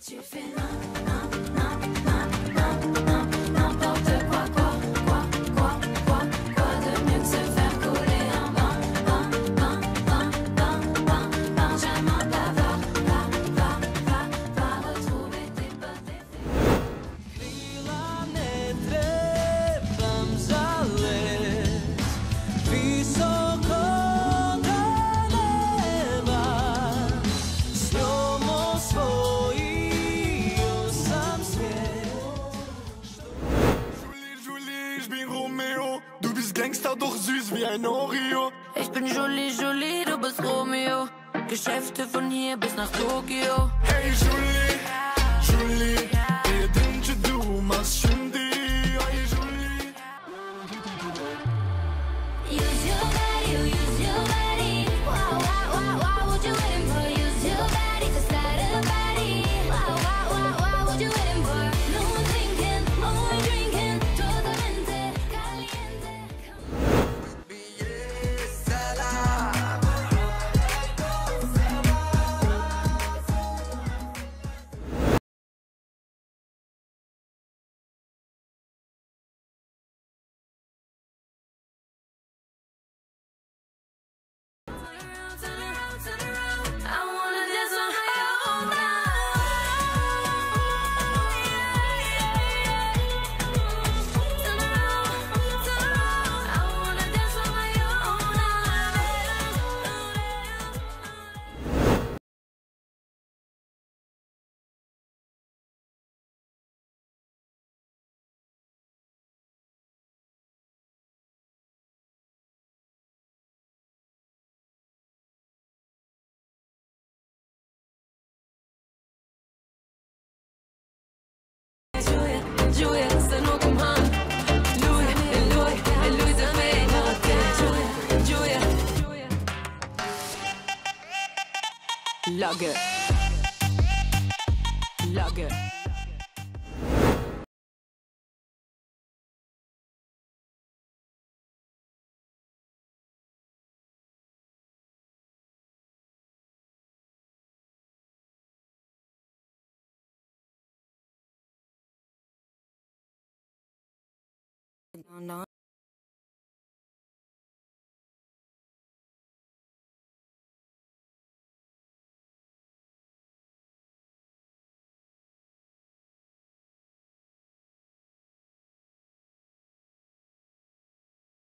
Tu fais n'importe quoi, quoi de mieux que se faire couler un Benjamin Pavard, va retrouver tes potes et Du bist Gangster, doch süß wie ein Oreo. Ich bin Julie, du bist Romeo. Geschäfte von hier bis nach Tokio. Hey Julie, ihr denkt, du machst schon die. Hey Julie. Use your body. Wow, what you waiting for? Use your body to start a party. Wow, what you waiting for? No one thinking, only drinking. Totalmente caliente. Turn around. I wanna dance on my own Turn around. I wanna dance on my Julia, se não comanda. Lui também. Julia. Lager. No.